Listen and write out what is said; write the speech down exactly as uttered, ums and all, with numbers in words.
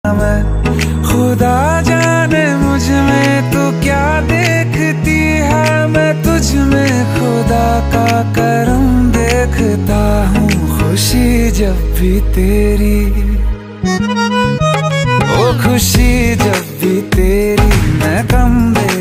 मैं खुदा जाने मुझ में तो क्या देखती है, मैं तुझ में खुदा का करम देखता हूँ। खुशी जब भी तेरी, ओ खुशी जब भी तेरी मैं कम दे